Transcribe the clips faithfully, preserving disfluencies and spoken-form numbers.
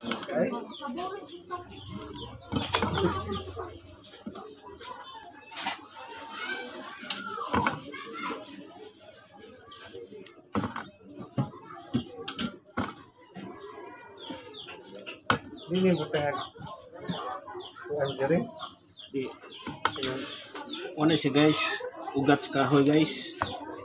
Ini bukan bukan jering. Di. Ano siya guys? Ugat sa kahoy guys.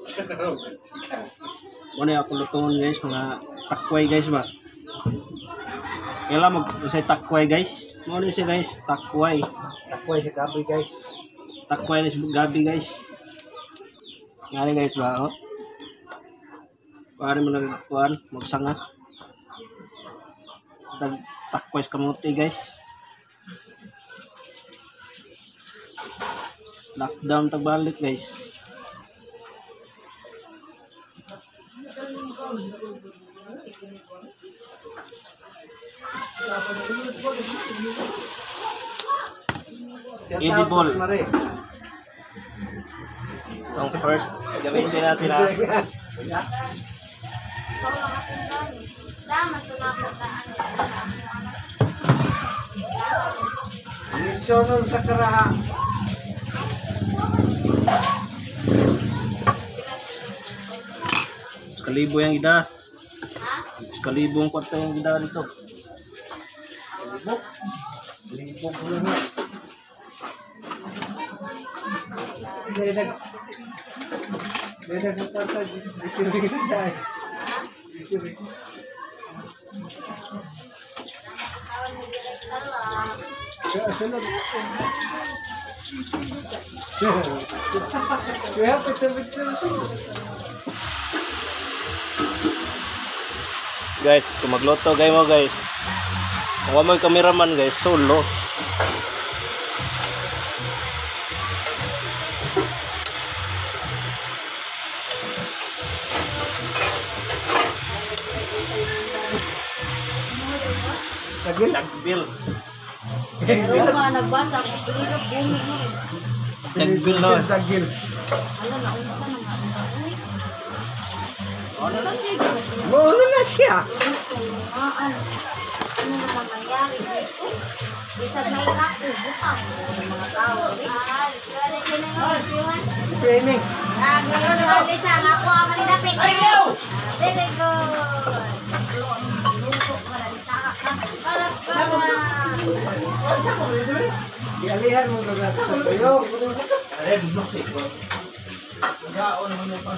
Ano ako lutuon guys? Mga takway guys ba? Kailan mag-usay takway guys? Ano siya guys? Takway. Takway sa gabi guys. Takway na sa gabi guys. Ngani guys ba? Oh? Paano mo nagkuhan? Magsanga. Tag takway sa kamuti guys. Lockdown tagbalik guys. Edible. Ang first gamitin natin ha. Insyonol sa karaha. Sekalibo yang ida. Sekalibo ang kwarta yang ida dito. Libok. Libok mo na. Dedag. Dedag ang kwarta. Disirin na dahil. Disirin. Kaya sila. Kaya pagsabi-sabi. Guys, kung magluto kayo mo guys. Kung may cameraman guys, solo. Tagil? Tagbil. Pero mga nagbasa, kung pinirap bumi mo. Tagbil no. Tagil. Ano na, unsa na nga. Ano na siya? Ano na siya? Ah, ano? Ano naman nangyari dito? Bisag na inak, butang. Mga tao. Ah, gano'n yun ang ordewan. Training. Ah, gano'n naman din sa ako ang malinapit. Ayaw! Very good. Luto ka na, isaka ka. Para para. Dialihan mo na sa tayo. Ay, musik ko. Gaon mo mo pa.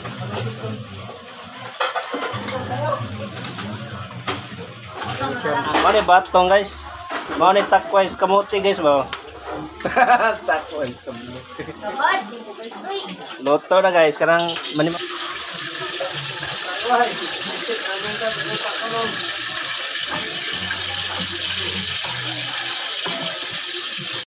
Mani batong guys. Mani takway sa kamuti guys ba? Takway kamuti. Kabad, dito kay sweet. Luto na guys, karang mani Why? Ang ganda ng